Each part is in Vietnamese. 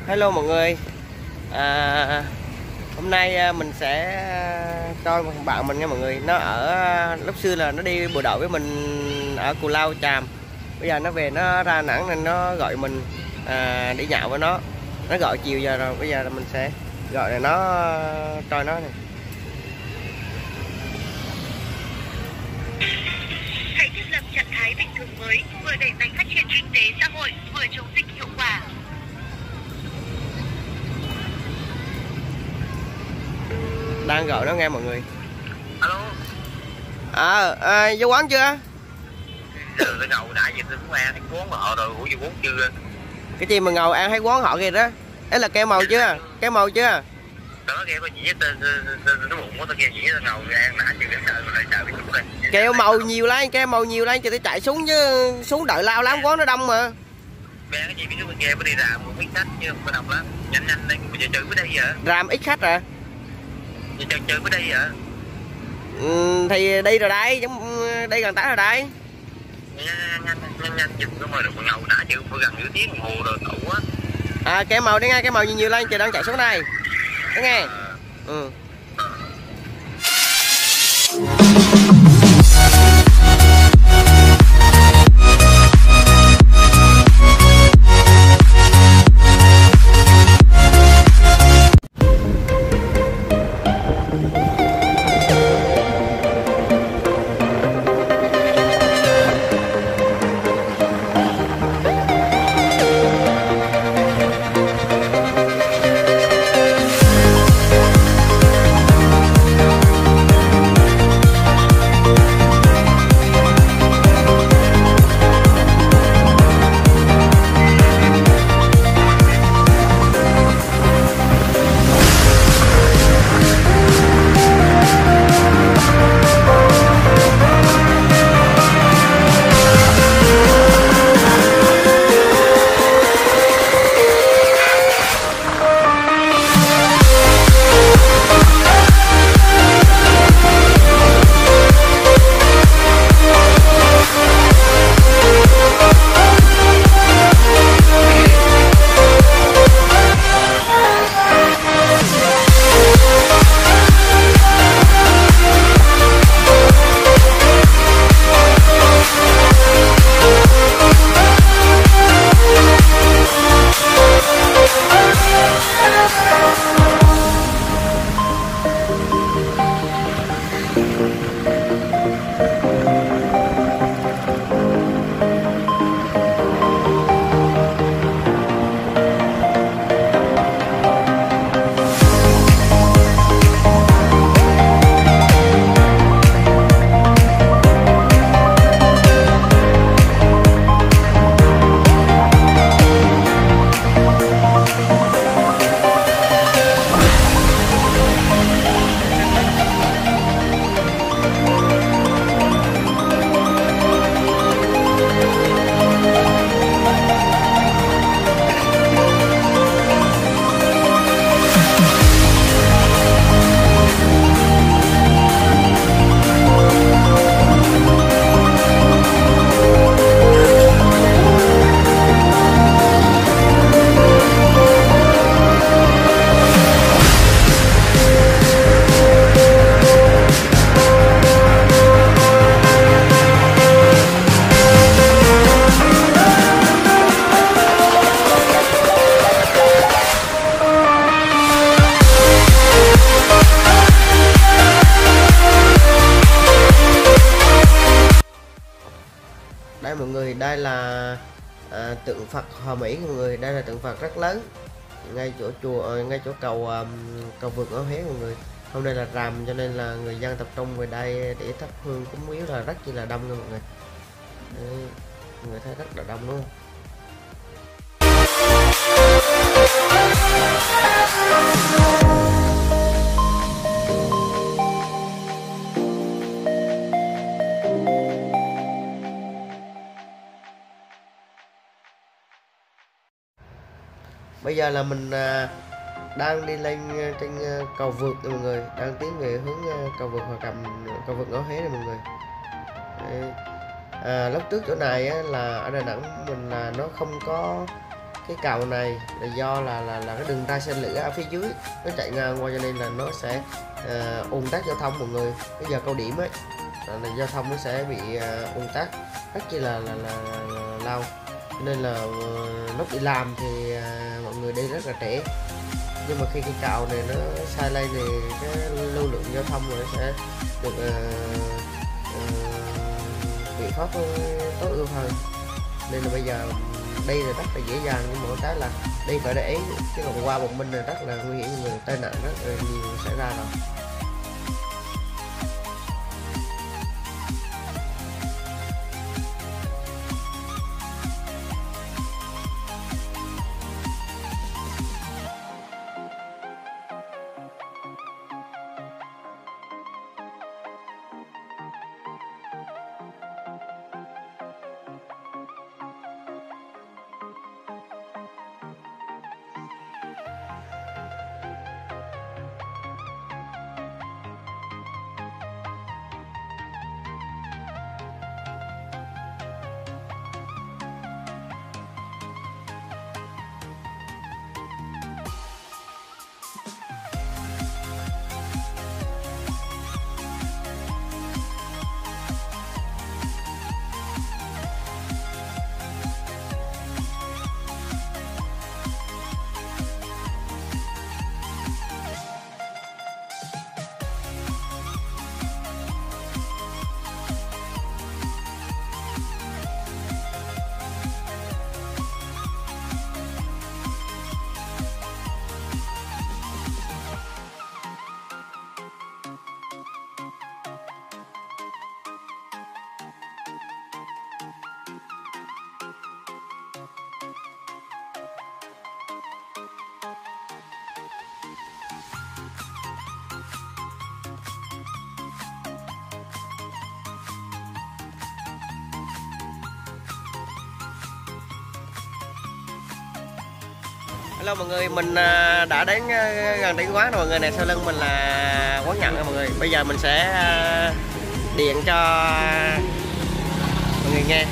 Hello mọi người. Hôm nay mình sẽ cho một bạn mình nha mọi người. Nó ở lúc xưa là nó đi bộ đội với mình ở Cù Lao Chàm. Bây giờ nó về, nó ra Đà Nẵng nên nó gọi mình đi nhậu với nó. Nó gọi chiều giờ rồi, bây giờ là mình sẽ gọi là nó cho nó này. Hãy thiết lập trạng thái bình thường mới, vừa đẩy mạnh phát triển kinh tế xã hội, vừa chống dịch hiệu quả. Đang gọi nó nghe mọi người. Alo. Vô quán chưa? Tôi ngầu nãy giờ tôi cũng ăn thấy quán họ rồi, ủa vô quán chưa? Cái gì mà ngầu ăn thấy quán họ kìa đó. Ấy là keo màu chưa? Keo màu chưa? Đó nghe có gì hết, nó bụng quá, tôi nghe gì hết, ngầu ăn nãy giờ sợ rồi lại sợ bị trúng đây. Keo màu nhiều lên, keo màu nhiều lên thì tôi chạy xuống chứ xuống đợi lao lắm, quán nó đông mà. Bé cái gì biết bên kia mới đi làm một ít khách chứ không có đông lắm. Nhanh nhanh đây, bây giờ trừ với đây vậy? Làm ít khách à? Giờ trừ với đây vậy? Thì đi rồi đây, đi gần tới rồi đây. Nhanh giùm cái mà được ngầu nãy giờ phải gần nửa tiếng đồng hồ rồi ngủ quá. Keo màu đi nghe, keo màu nhiều nhiều lên, chị đang chạy xuống đây. Đó nghe. Đây mọi người, đây là tượng Phật Hòa Mỹ mọi người. Đây là tượng Phật rất lớn ngay chỗ chùa, ngay chỗ cầu cầu vượt ở Huế mọi người. Hôm nay là rằm cho nên là người dân tập trung về đây để thắp hương cúng miếu là rất là đông nha mọi người. Đấy, mọi người thấy rất là đông đúng không? Bây giờ là mình đang đi lên trên cầu vượt mọi người, đang tiến về hướng cầu vượt Hòa Cầm, cầu vượt Ngõ Huế này mọi người. Đây. Lúc trước chỗ này là ở Đà Nẵng mình là nó không có cái cầu này là do là cái đường ray xe lửa ở phía dưới nó chạy ngang qua, cho nên là nó sẽ ùn tắc giao thông mọi người. Bây giờ cao điểm ấy là giao thông nó sẽ bị ùn tắc rất chi là lâu, nên là lúc đi làm thì mọi người đi rất là trễ. Nhưng mà khi cái cầu này nó sai lây thì cái lưu lượng giao thông nó sẽ được biện pháp tối ưu hơn, nên là bây giờ đi là rất là dễ dàng. Nhưng mà cái là đi phải để ý, chứ còn qua một mình là rất là nguy hiểm, người tai nạn rất là nhiều xảy ra rồi. Hello mọi người, mình đã đến gần đến quán rồi mọi người này. Sau lưng mình là quán Nhận rồi mọi người. Bây giờ mình sẽ điện cho mọi người nghe.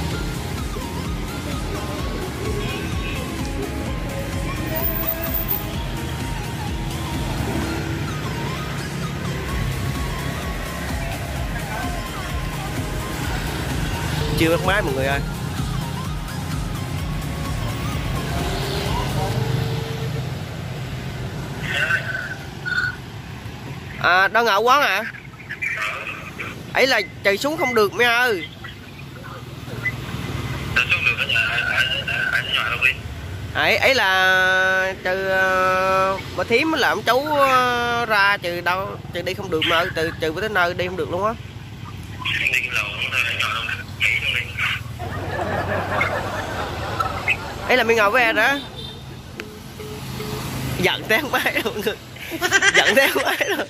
Chưa bắt máy mọi người ơi. Đang ở quán à? Ấy là chạy xuống không được mấy ơi. Ấy là trừ bà thím là ông cháu ra trừ đâu, trừ đi không được mà trừ với tới nơi đi không được luôn á. Ấy là mình ngồi với đó. Giận tán máy rồi mọi người. Giận tán máy rồi.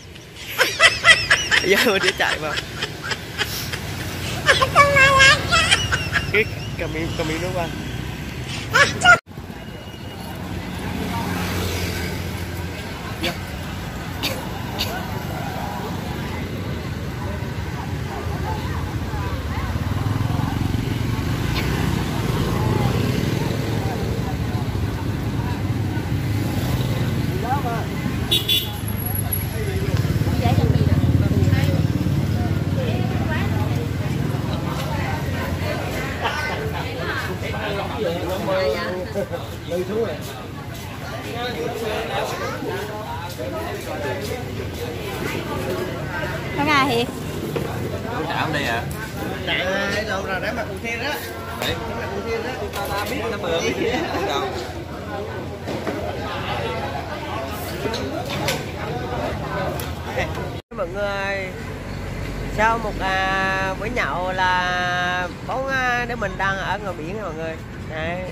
Giờ mình sẽ chạy vào cái cabin nó qua. Có ai thì Chạm đây à? Chạy đâu rồi để mặt cùng thiên đó. Đấy, mặt cùng thiên đó. Ta biết nó bừa biết đâu. Mọi người, sau một bữa nhậu là 4 đứa mình đang ở ngoài biển mọi người. Đấy.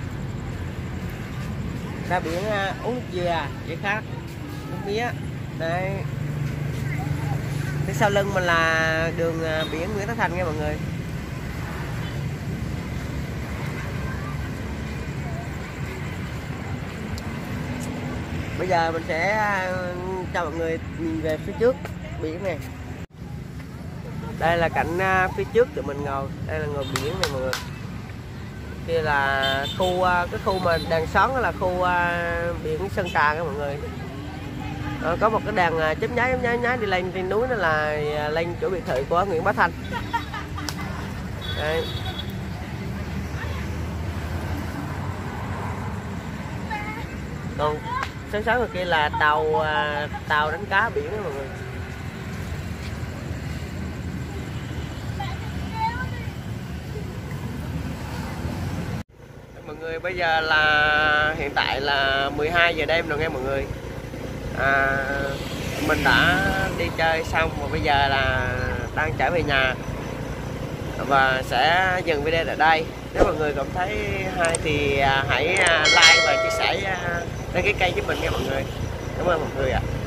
Ra biển uống nước dừa, vậy khác, uống mía. Đấy. Phía sau lưng mình là đường biển Nguyễn Tất Thành nha mọi người. Bây giờ mình sẽ cho mọi người nhìn về phía trước biển này. Đây là cảnh phía trước tụi mình ngồi, đây là ngồi biển này mọi người. Kia là khu cái khu mà đèn sáng, đó là khu biển Sơn Trà các mọi người. Có một cái đèn chớp nháy đi lên trên núi, đó là lên chỗ biệt thự của Nguyễn Bá Thanh. Đấy. Còn sáng rồi kia là tàu đánh cá biển đó mọi người. Mọi người, bây giờ là hiện tại là 12 giờ đêm rồi nghe mọi người. Mình đã đi chơi xong và bây giờ là đang trở về nhà và sẽ dừng video tại đây. Nếu mọi người cảm thấy hay thì hãy like và chia sẻ, đăng ký kênh giúp mình nha mọi người. Cảm ơn mọi người ạ.